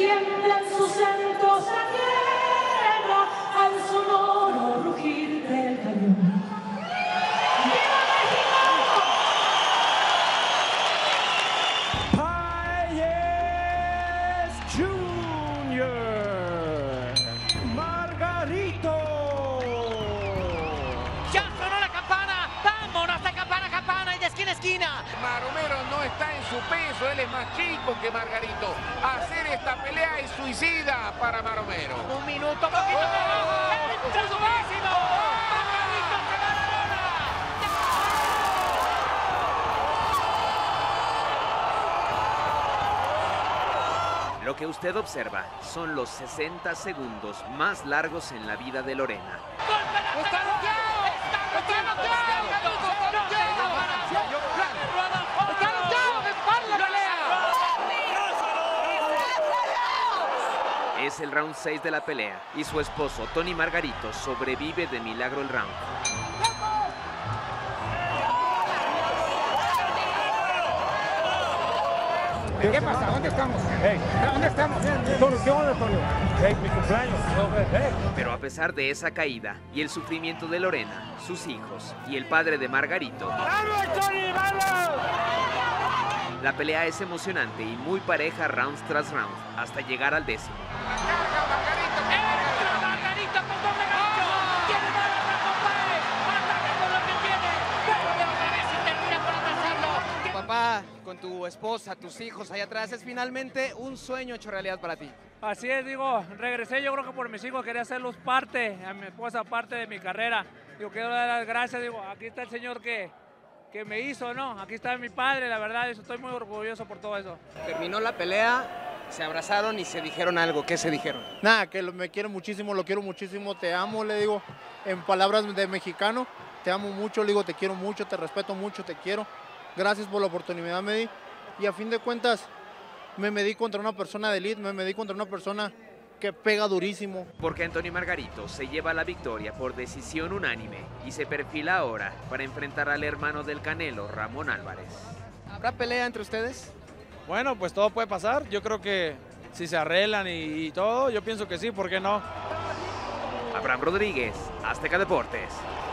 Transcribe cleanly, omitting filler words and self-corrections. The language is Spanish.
tiembla en sus centros la tierra al sonoro rugir del cañón. ¡Viva México! Paez Jr. Margarito. ¡Ya sonó la campana! ¡Vámonos de campana a campana y de esquina a esquina! Maromero no está en su peso, él es más chico que Margarito. Hacer esta pelea es suicida para Maromero. Un minuto, poquito menos. ¡Entra su máximo! ¡Margarito se va a la lona! Lo que usted observa son los 60 segundos más largos en la vida de Lorena. ¡Está noqueado! ¡Está noqueado! Es el round 6 de la pelea y su esposo Tony Margarito sobrevive de milagro el round. ¿Qué pasa? ¿Dónde estamos? Hey. ¿Dónde estamos? ¿Qué onda, Antonio? Hey, mi cumpleaños. Pero a pesar de esa caída y el sufrimiento de Lorena, sus hijos y el padre de Margarito, ¡Vamos, Tony! ¡Vamos! la pelea es emocionante y muy pareja round tras round hasta llegar al 10º. ¡Entra Margarito con doble gancho! ¡Tiene mano para compadre! ¡Ataca con lo que tiene! ¡Vuelve otra vez y termina por atrasarlo! Tu papá, con tu esposa, tus hijos allá atrás, es finalmente un sueño hecho realidad para ti. Así es, digo, regresé yo creo que por mis hijos, quería hacerlos parte, a mi esposa parte de mi carrera. Digo, quiero dar las gracias, digo, aquí está el señor que me hizo, ¿no? Aquí está mi padre, la verdad, estoy muy orgulloso por todo eso. Terminó la pelea, se abrazaron y se dijeron algo. ¿Qué se dijeron? Nada, que me quiero muchísimo, lo quiero muchísimo, te amo, le digo, en palabras de mexicano, te amo mucho, le digo, te quiero mucho, te respeto mucho, te quiero. Gracias por la oportunidad, me di. Y a fin de cuentas, me medí contra una persona de elite, me medí contra una persona que pega durísimo. Porque Antonio Margarito se lleva la victoria por decisión unánime y se perfila ahora para enfrentar al hermano del Canelo, Ramón Álvarez. ¿Habrá pelea entre ustedes? Bueno, pues todo puede pasar. Yo creo que si se arreglan y todo, yo pienso que sí, ¿por qué no? Abraham Rodríguez, Azteca Deportes.